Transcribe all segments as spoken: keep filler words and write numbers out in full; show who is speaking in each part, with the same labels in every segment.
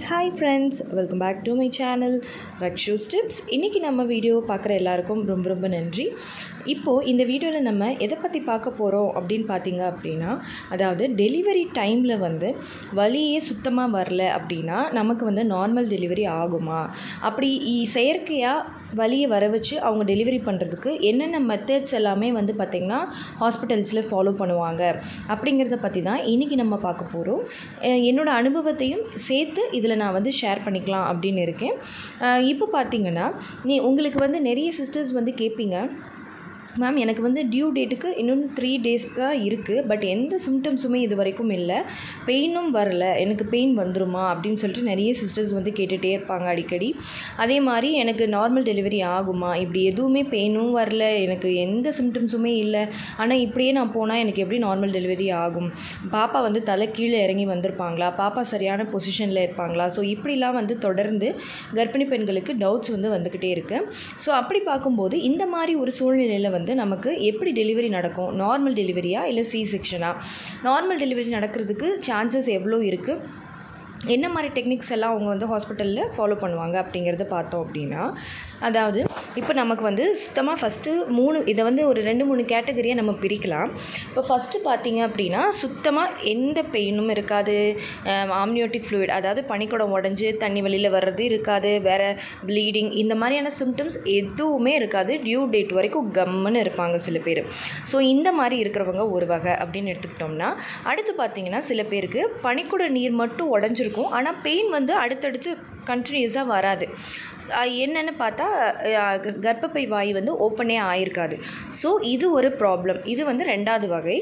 Speaker 1: Hi friends, welcome back to my channel Rakshu's Tips. இன்னைக்கு நம்ம video பார்க்குற எல்லாருக்கும் ரொம்ப ரொம்ப நன்றி. இப்போது இந்த வீடியோவில் நம்ம எதை பற்றி பார்க்க போகிறோம் அப்படின்னு பார்த்தீங்க அப்படின்னா, அதாவது டெலிவரி டைமில் வந்து வலியே சுத்தமாக வரல அப்படின்னா நமக்கு வந்து நார்மல் டெலிவரி ஆகுமா, அப்படி செயற்கையாக வலியை வர வச்சு அவங்க டெலிவரி பண்ணுறதுக்கு என்னென்ன மெத்தட்ஸ் எல்லாமே வந்து பார்த்திங்கன்னா ஹாஸ்பிட்டல்ஸில் ஃபாலோ பண்ணுவாங்க அப்படிங்கிறத பற்றி தான் இன்றைக்கி நம்ம பார்க்க போகிறோம். என்னோடய அனுபவத்தையும் சேர்த்து இதில் நான் வந்து ஷேர் பண்ணிக்கலாம் அப்படின்னு இருக்கேன். இப்போ பார்த்திங்கன்னா நீ உங்களுக்கு வந்து நிறைய சிஸ்டர்ஸ் வந்து கேட்பீங்க, மேம் எனக்கு வந்து டியூ டேட்டுக்கு இன்னும் த்ரீ டேஸ்க்கு தான் இருக்குது, பட் எந்த சிம்டம்ஸுமே இது வரைக்கும் இல்லை, பெயினும் வரல, எனக்கு பெயின் வந்துருமா அப்படின்னு சொல்லிட்டு நிறைய சிஸ்டர்ஸ் வந்து கேட்டுகிட்டே இருப்பாங்க அடிக்கடி. அதே மாதிரி எனக்கு நார்மல் டெலிவரி ஆகுமா, இப்படி எதுவுமே பெயினும் வரல, எனக்கு எந்த சிம்டம்ஸுமே இல்லை, ஆனால் இப்படியே நான் போனால் எனக்கு எப்படி நார்மல் டெலிவரி ஆகும், பாப்பா வந்து தலை கீழே இறங்கி வந்திருப்பாங்களா, பாப்பா சரியான பொசிஷனில் இருப்பாங்களா, ஸோ இப்படிலாம் வந்து தொடர்ந்து கர்ப்பிணி பெண்களுக்கு டவுட்ஸ் வந்து வந்துக்கிட்டே இருக்குது. ஸோ அப்படி பார்க்கும்போது இந்த மாதிரி ஒரு சூழ்நிலையில் வந்து வந்து நமக்கு எப்படி டெலிவரி நடக்கும், நார்மல் டெலிவரியா இல்லை சி செக்ஷனா, நார்மல் டெலிவரி நடக்கிறதுக்கு சான்சஸ் எவ்வளோ இருக்குது, என்ன மாதிரி டெக்னிக்ஸ் எல்லாம் அவங்க வந்து ஹாஸ்பிட்டலில் ஃபாலோ பண்ணுவாங்க அப்படிங்கிறத பார்த்தோம் அப்படின்னா, அதாவது இப்போ நமக்கு வந்து சுத்தமாக ஃபஸ்ட்டு மூணு இதை வந்து ஒரு ரெண்டு மூணு கேட்டகரியாக நம்ம பிரிக்கலாம். இப்போ ஃபஸ்ட்டு பார்த்திங்க அப்படின்னா சுத்தமாக எந்த பெயினும் இருக்காது, ஆம்னியோட்டிக் ஃப்ளூயிட் அதாவது பனிக்குடம் உடஞ்சி தண்ணி வெளியில் வர்றது இருக்காது, வேறு ப்ளீடிங் இந்த மாதிரியான சிம்டம்ஸ் எதுவுமே இருக்காது, டியூ டேட் வரைக்கும் கம்முன்னு இருப்பாங்க சில பேர். ஸோ இந்த மாதிரி இருக்கிறவங்க ஒரு வகை அப்படின்னு எடுத்துக்கிட்டோம்னா, அடுத்து பார்த்திங்கன்னா சில பேருக்கு பனிக்குட நீர் மட்டும் உடஞ்சிருக்கும், ஆனால் பெயின் வந்து அடுத்தடுத்து கண்டினியூஸாக வராது. என்னென்னு பார்த்தா கர்ப்பப்பை வாய் வந்து ஓப்பனே ஆகிருக்காது. ஸோ இது ஒரு ப்ராப்ளம். இது வந்து ரெண்டாவது வகை.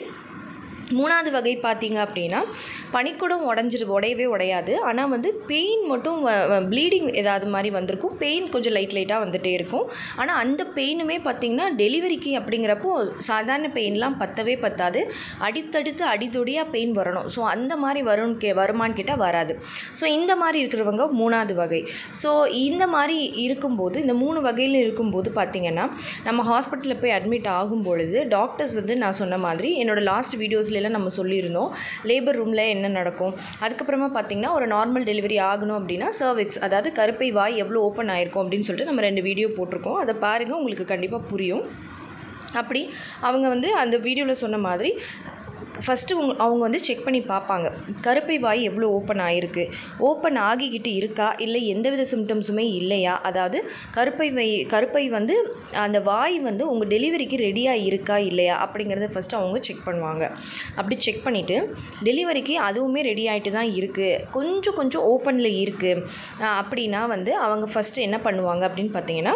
Speaker 1: மூணாவது வகை பார்த்திங்க அப்படின்னா பனிக்குடம் உடஞ்சிரு உடையவே உடையாது, ஆனால் வந்து பெயின் மட்டும் ப்ளீடிங் ஏதாவது மாதிரி வந்திருக்கும், பெயின் கொஞ்சம் லைட் லைட்டாக வந்துகிட்டே இருக்கும். ஆனால் அந்த பெயினுமே பார்த்திங்கன்னா டெலிவரிக்கு அப்படிங்கிறப்போ சாதாரண பெயின்லாம் பத்தவே பத்தாது, அடித்தடுத்து அடித்தொடியாக பெயின் வரணும். ஸோ அந்த மாதிரி வரும் கே வருமானு கேட்டால் வராது. ஸோ இந்த மாதிரி இருக்கிறவங்க மூணாவது வகை. ஸோ இந்த மாதிரி இருக்கும்போது, இந்த மூணு வகையில் இருக்கும்போது பார்த்திங்கன்னா நம்ம ஹாஸ்பிட்டலில் போய் அட்மிட் ஆகும் பொழுது டாக்டர்ஸ் வந்து நான் சொன்ன மாதிரி என்னோடய லாஸ்ட் வீடியோஸில் எல்லாம் நம்ம சொல்லியிருந்தோம் லேபர் ரூமில் என்ன நடக்கும், அதுக்கப்புறமா பார்த்திங்கன்னா ஒரு நார்மல் டெலிவரி ஆகணும் அப்படின்னா சர்விக்ஸ் அதாவது கருப்பை வாய் எவ்வளோ ஓப்பன் ஆகிருக்கும் அப்படின்னு சொல்லிட்டு நம்ம ரெண்டு வீடியோ போட்டிருக்கோம், அதை பாருங்கள், உங்களுக்கு கண்டிப்பாக புரியும். அப்படி அவங்க வந்து அந்த வீடியோவில் சொன்ன மாதிரி ஃபஸ்ட்டு உங்க அவங்க வந்து செக் பண்ணி பார்ப்பாங்க கருப்பை வாய் எவ்வளோ ஓப்பன் ஆகிருக்கு, ஓப்பன் ஆகிக்கிட்டு இருக்கா, இல்லை எந்தவித சிம்டம்ஸுமே இல்லையா, அதாவது கருப்பை வை கருப்பை வந்து அந்த வாய் வந்து உங்கள் டெலிவரிக்கு ரெடியாக இருக்கா இல்லையா அப்படிங்கிறத ஃபஸ்ட்டு அவங்க செக் பண்ணுவாங்க. அப்படி செக் பண்ணிவிட்டு டெலிவரிக்கு அதுவுமே ரெடி ஆகிட்டு தான் இருக்குது, கொஞ்சம் கொஞ்சம் ஓப்பனில் இருக்குது அப்படின்னா வந்து அவங்க ஃபஸ்ட்டு என்ன பண்ணுவாங்க அப்படின்னு பார்த்தீங்கன்னா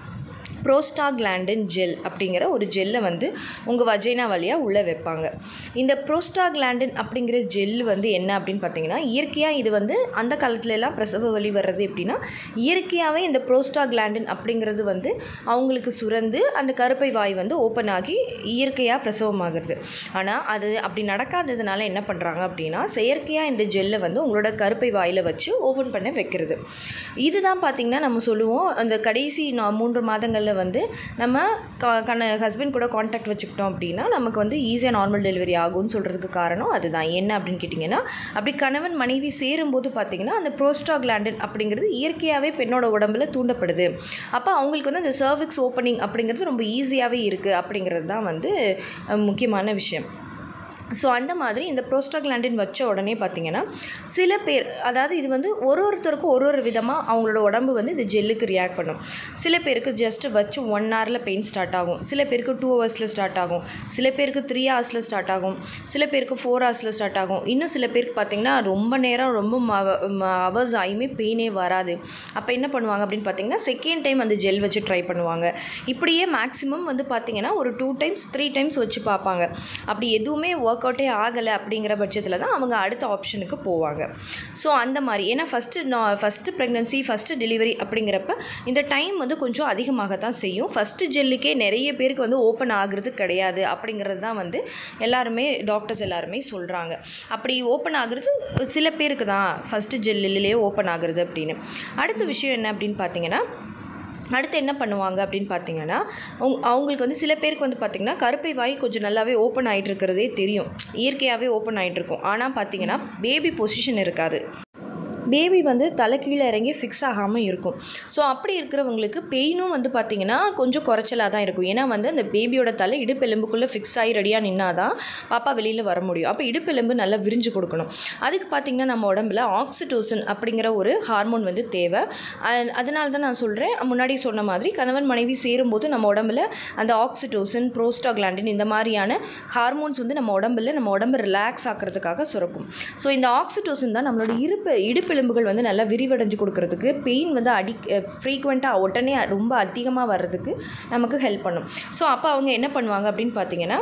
Speaker 1: ப்ரோஸ்டாக்லாண்டின் ஜெல் அப்படிங்கிற ஒரு ஜெல்லை வந்து உங்கள் வஜைனா வழியாக உள்ளே வைப்பாங்க. இந்த ப்ரோஸ்டாக்லாண்டின் அப்படிங்கிற ஜெல் வந்து என்ன அப்படின்னு பார்த்தீங்கன்னா, இயற்கையாக இது வந்து அந்த காலத்துலலாம் பிரசவ வலி வர்றது எப்படின்னா இயற்கையாகவே இந்த ப்ரோஸ்டாக்லாண்டின் அப்படிங்கிறது வந்து அவங்களுக்கு சுரந்து அந்த கருப்பை வாய் வந்து ஓப்பன் ஆகி இயற்கையாக பிரசவமாகிறது. ஆனால் அது அப்படி நடக்காததுனால என்ன பண்ணுறாங்க அப்படின்னா செயற்கையாக இந்த ஜெல்லை வந்து உங்களோட கருப்பை வாயில் வச்சு ஓப்பன் பண்ண வைக்கிறது. இதுதான் பார்த்திங்கன்னா நம்ம சொல்லுவோம் அந்த கடைசி மூன்று மாதங்களில் வந்து நம்ம கண ஹஸ்பண்ட் கூட கான்டாக்ட் வச்சுக்கிட்டோம் அப்படின்னா நமக்கு வந்து ஈஸியாக நார்மல் டெலிவரி ஆகும்னு சொல்கிறதுக்கு காரணம் அதுதான். என்ன அப்படின்னு கேட்டிங்கன்னா, அப்படி கணவன் மனைவி சேரும்போது பார்த்திங்கன்னா அந்த ப்ரோஸ்டாக்லாண்டின் அப்படிங்கிறது இயற்கையாகவே பெண்ணோட உடம்புல தூண்டப்படுது. அப்போ அவங்களுக்கு வந்து அந்த சர்விக்ஸ் ஓப்பனிங் அப்படிங்கிறது ரொம்ப ஈஸியாகவே இருக்குது அப்படிங்கிறது தான் வந்து முக்கியமான விஷயம். ஸோ அந்த மாதிரி இந்த ப்ரோஸ்டாக்லாண்டின் வச்ச உடனே பார்த்திங்கன்னா சில பேர், அதாவது இது வந்து ஒரு ஒருத்தருக்கும் ஒரு ஒரு விதமாக அவங்களோட உடம்பு வந்து இந்த ஜெல்லுக்கு ரியாக்ட் பண்ணும். சில பேருக்கு ஜஸ்ட்டு வச்சு ஒன் ஹவரில் பெயின் ஸ்டார்ட் ஆகும், சில பேருக்கு டூ ஹவர்ஸில் ஸ்டார்ட் ஆகும், சில பேருக்கு த்ரீ ஹவர்ஸில் ஸ்டார்ட் ஆகும், சில பேருக்கு ஃபோர் ஹவர்ஸில் ஸ்டார்ட் ஆகும், இன்னும் சில பேருக்கு பார்த்திங்கன்னா ரொம்ப நேரம் ரொம்ப ஹவர்ஸ் ஆகியுமே பெயினே வராது. அப்போ என்ன பண்ணுவாங்க அப்படின்னு பார்த்திங்கன்னா செகண்ட் டைம் அந்த ஜெல் வச்சு ட்ரை பண்ணுவாங்க. இப்படியே மேக்ஸிமம் வந்து பார்த்திங்கன்னா ஒரு டூ டைம்ஸ் த்ரீ டைம்ஸ் வச்சு பார்ப்பாங்க. அப்படி எதுவுமே ஒர்க் அவுட்டே ஆகலை அப்படிங்கிற பட்சத்தில் தான் அவங்க அடுத்த ஆப்ஷனுக்கு போவாங்க. ஸோ அந்த மாதிரி ஏன்னா ஃபஸ்ட்டு நான் ஃபஸ்ட்டு ப்ரெக்னன்சி ஃபஸ்ட்டு டெலிவரி அப்படிங்கிறப்ப இந்த டைம் வந்து கொஞ்சம் அதிகமாக தான் செய்யும். ஃபஸ்ட்டு ஜெல்லுக்கே நிறைய பேருக்கு வந்து ஓப்பன் ஆகுறது கிடையாது அப்படிங்கிறது தான் வந்து எல்லாருமே டாக்டர்ஸ் எல்லாருமே சொல்கிறாங்க. அப்படி ஓப்பன் ஆகுறது சில பேருக்கு தான் ஃபஸ்ட்டு ஜெல்லிலே ஓப்பன் ஆகுறது அப்படின்னு. அடுத்த விஷயம் என்ன அப்படின்னு பார்த்தீங்கன்னா, அடுத்து என்ன பண்ணுவாங்க அப்படின்னு பார்த்தீங்கன்னா, அவங்க அவங்களுக்கு வந்து சில பேருக்கு வந்து பார்த்திங்கன்னா கருப்பை வாய் கொஞ்சம் நல்லாவே ஓப்பன் ஆகிட்டு இருக்கிறதே தெரியும், இயற்கையாகவே ஓப்பன் ஆகிட்டு இருக்கும். ஆனால் பார்த்திங்கன்னா பேபி பொசிஷன் இருக்காது. பேபி வந்து தலை கீழே இறங்கி ஃபிக்ஸ் ஆகாமல் இருக்கும். ஸோ அப்படி இருக்கிறவங்களுக்கு பெயினும் வந்து பார்த்திங்கன்னா கொஞ்சம் குறைச்சலாக தான் இருக்கும். ஏன்னா வந்து அந்த பேபியோட தலை இடுப்பெலும்புக்குள்ளே ஃபிக்ஸ் ஆகி ரெடியாக நின்னா தான் பாப்பா வெளியில் வர முடியும். அப்போ இடுப்பெலும்பு நல்லா விரிஞ்சு கொடுக்கணும். அதுக்கு பார்த்திங்கன்னா நம்ம உடம்புல ஆக்சிடோசின் அப்படிங்கிற ஒரு ஹார்மோன் வந்து தேவை. அதனால தான் நான் சொல்கிறேன், முன்னாடி சொன்ன மாதிரி கணவன் மனைவி சேரும்போது நம்ம உடம்புல அந்த ஆக்சிடோசின், புரோஸ்டாகிளாண்டின் இந்த மாதிரியான ஹார்மோன்ஸ் வந்து நம்ம உடம்புல நம்ம உடம்பு ரிலாக்ஸ் ஆக்கிறதுக்காக சுரக்கும். ஸோ இந்த ஆக்சிடோசின் தான் நம்மளோட இருப்பு இடுப்பு எலும்புகள் வந்து நல்லா விரிவடைஞ்சு கொடுக்கறதுக்கு, பெயின் வந்து அடி ஃப்ரீக்வெண்ட்டாக உடனே ரொம்ப அதிகமாக வர்றதுக்கு நமக்கு ஹெல்ப் பண்ணும். ஸோ அப்போ அவங்க என்ன பண்ணுவாங்க அப்படின்னு பார்த்தீங்கன்னா,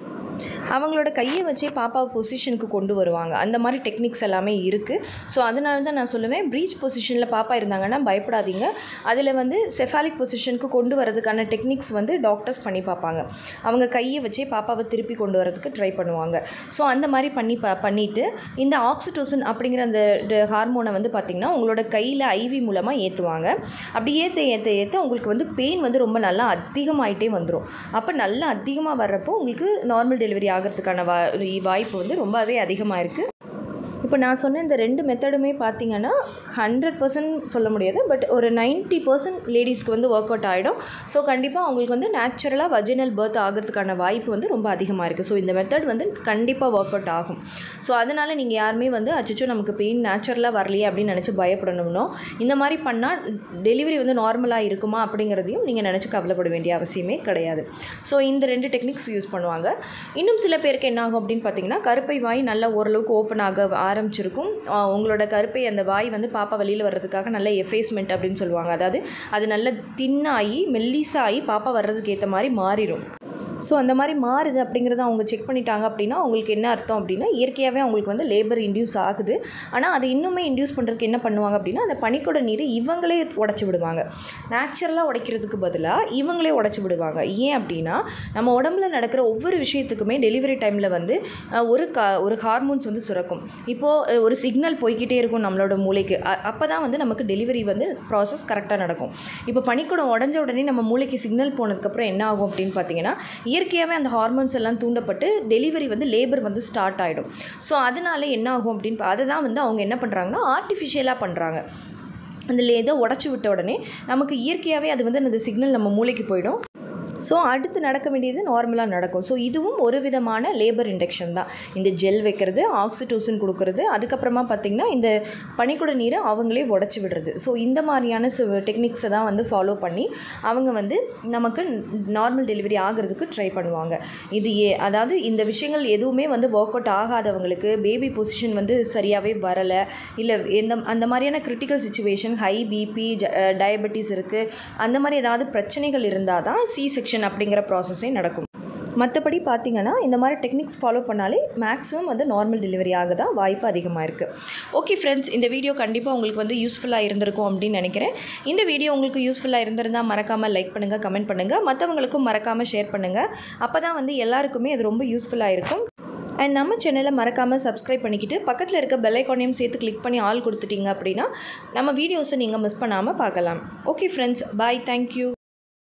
Speaker 1: அவங்களோட கையை வச்சே பாப்பாவை பொசிஷனுக்கு கொண்டு வருவாங்க. அந்த மாதிரி டெக்னிக்ஸ் எல்லாமே இருக்குது. ஸோ அதனால தான் நான் சொல்லுவேன், ப்ரீச் பொசிஷனில் பாப்பா இருந்தாங்கன்னா பயப்படாதீங்க. அதில் வந்து செஃபாலிக் பொசிஷனுக்கு கொண்டு வரதுக்கான டெக்னிக்ஸ் வந்து டாக்டர்ஸ் பண்ணி பார்ப்பாங்க. அவங்க கையை வச்சே பாப்பாவை திருப்பி கொண்டு வரதுக்கு ட்ரை பண்ணுவாங்க. ஸோ அந்த மாதிரி பண்ணி ப பண்ணிவிட்டு இந்த ஆக்சிடோசின் அப்படிங்கிற அந்த ஹார்மோனை வந்து பார்த்திங்கன்னா உங்களோட கையில் ஐவி மூலமாக ஏற்றுவாங்க. அப்படி ஏற்ற ஏற்ற ஏற்ற உங்களுக்கு வந்து பெயின் வந்து ரொம்ப நல்லா அதிகமாகிட்டே வந்துடும். அப்போ நல்லா அதிகமாக வர்றப்போ உங்களுக்கு நார்மல் டெலிவரி ஆகிறதுக்கான வா வாய்ப்பு வந்து ரொம்பவே அதிகமாக இருக்குது. இப்போ நான் சொன்ன இந்த ரெண்டு மெத்தடுமே பார்த்திங்கன்னா ஹண்ட்ரட் பர்சன்ட் சொல்ல முடியாது, பட் ஒரு நைன்ட்டி பர்சன்ட் லேடிஸ்க்கு வந்து ஒர்க் அவுட் ஆகிடும். ஸோ கண்டிப்பாக அவங்களுக்கு வந்து நேச்சுரலாக வஜினல் பர்த் ஆகிறதுக்கான வாய்ப்பு வந்து ரொம்ப அதிகமாக இருக்குது. ஸோ இந்த மெத்தட் வந்து கண்டிப்பாக ஒர்க் அவுட் ஆகும். ஸோ அதனால் நீங்கள் யாருமே வந்து அச்சோ நமக்கு பெயின் நேச்சுரலாக வரலையே அப்படின்னு நினச்சி பயப்படணும்னோ, இந்த மாதிரி பண்ணால் டெலிவரி வந்து நார்மலாக இருக்குமா அப்படிங்கிறதையும் நீங்கள் நினச்சி கவலைப்பட வேண்டிய அவசியமே கிடையாது. ஸோ இந்த ரெண்டு டெக்னிக்ஸ் யூஸ் பண்ணுவாங்க. இன்னும் சில பேருக்கு என்ன ஆகும் அப்படின்னு பார்த்தீங்கன்னா, கருப்பை வாய் நல்லா ஓரளவுக்கு ஓப்பன் ஆக ஆரம்பிச்சிருக்கும். உங்களோட கருப்பை அந்த வாய் வந்து பாப்பா வெளியில் வர்றதுக்காக நல்ல எஃபேஸ்மெண்ட் அப்படின்னு சொல்லுவாங்க. அதாவது அது நல்ல தின்னாகி மெல்லிசாகி பாப்பா வர்றதுக்கு ஏற்ற மாதிரி மாறிடும். ஸோ அந்த மாதிரி மாறுது அப்படிங்கிறத அவங்க செக் பண்ணிட்டாங்க அப்படின்னா அவங்களுக்கு என்ன அர்த்தம் அப்படின்னா, இயற்கையாகவே அவங்களுக்கு வந்து லேபர் இன்டியூஸ் ஆகுது. ஆனால் அதை இன்னுமே இன்டியூஸ் பண்ணுறதுக்கு என்ன பண்ணுவாங்க அப்படின்னா, அந்த பனிக்கூட நீரை இவங்களே உடச்சி விடுவாங்க. நேச்சுரலாக உடைக்கிறதுக்கு பதிலாக இவங்களே உடச்சி விடுவாங்க. ஏன் அப்படின்னா, நம்ம உடம்புல நடக்கிற ஒவ்வொரு விஷயத்துக்குமே டெலிவரி டைமில் வந்து ஒரு கா ஒரு ஹார்மோன்ஸ் வந்து சுரக்கும். இப்போது ஒரு சிக்னல் போய்கிட்டே இருக்கும் நம்மளோட மூளைக்கு. அப்போ தான் வந்து நமக்கு டெலிவரி வந்து ப்ராசஸ் கரெக்டாக நடக்கும். இப்போ பனிக்கூடம் உடஞ்ச உடனே நம்ம மூளைக்கு சிக்னல் போனதுக்கப்புறம் என்ன ஆகும் அப்படின்னு பார்த்தீங்கன்னா, இயற்கையாகவே அந்த ஹார்மோன்ஸ் எல்லாம் தூண்டப்பட்டு டெலிவரி வந்து லேபர் வந்து ஸ்டார்ட் ஆகிடும். ஸோ அதனால என்ன ஆகும் அப்படின்னு அதை தான் வந்து அவங்க என்ன பண்ணுறாங்கன்னா ஆர்டிஃபிஷியலாக பண்ணுறாங்க. அதில் ஏதோ உடச்சி விட்ட உடனே நமக்கு இயற்கையாகவே அது வந்து அந்த சிக்னல் நம்ம மூளைக்கு போயிடும். ஸோ அடுத்து நடக்க வேண்டியது நார்மலாக நடக்கும். ஸோ இதுவும் ஒரு விதமான லேபர் இண்டக்ஷன் தான். இந்த ஜெல் வைக்கிறது, ஆக்சிடோசின் கொடுக்கறது, அதுக்கப்புறமா பார்த்திங்கன்னா இந்த பனிக்கூட நீரை அவங்களே உடச்சி விடுறது. ஸோ இந்த மாதிரியான டெக்னிக்ஸை தான் வந்து ஃபாலோ பண்ணி அவங்க வந்து நமக்கு நார்மல் டெலிவரி ஆகிறதுக்கு ட்ரை பண்ணுவாங்க. இது ஏ அதாவது இந்த விஷயங்கள் எதுவுமே வந்து ஒர்க் அவுட் ஆகாதவங்களுக்கு, பேபி பொசிஷன் வந்து சரியாகவே வரலை, இல்லை எந்த அந்த மாதிரியான critical situation, high BP, diabetes இருக்குது, அந்த மாதிரி ஏதாவது பிரச்சனைகள் இருந்தால் தான் சி செக்ஷன் அப்படிங்கிற ப்ராசஸே நடக்கும். மற்றபடி பார்த்திங்கன்னா இந்த மாதிரி டெக்னிக்ஸ் ஃபாலோ பண்ணாலே மேக்ஸிமம் வந்து நார்மல் டெலிவரி ஆக தான் வாய்ப்பு அதிகமாக இருக்குது. ஓகே ஃப்ரெண்ட்ஸ், இந்த வீடியோ கண்டிப்பாக உங்களுக்கு வந்து யூஸ்ஃபுல்லாக இருந்திருக்கும் அப்படின்னு நினைக்கிறேன். இந்த வீடியோ உங்களுக்கு யூஸ்ஃபுல்லாக இருந்திருந்தால் மறக்காமல் லைக் பண்ணுங்கள், கமெண்ட் பண்ணுங்கள், மற்றவங்களுக்கும் மறக்காமல் ஷேர் பண்ணுங்கள். அப்போ தான் வந்து எல்லாருக்குமே அது ரொம்ப யூஸ்ஃபுல்லாக இருக்கும். அண்ட் நம்ம சேனலை மறக்காமல் சப்ஸ்கிரைப் பண்ணிக்கிட்டு பக்கத்தில் இருக்க பெல் ஐக்கானையும் சேர்த்து கிளிக் பண்ணி ஆல் கொடுத்துட்டீங்க அப்படின்னா நம்ம வீடியோஸை நீங்கள் மிஸ் பண்ணாமல் பார்க்கலாம். Okay friends, bye, thank you.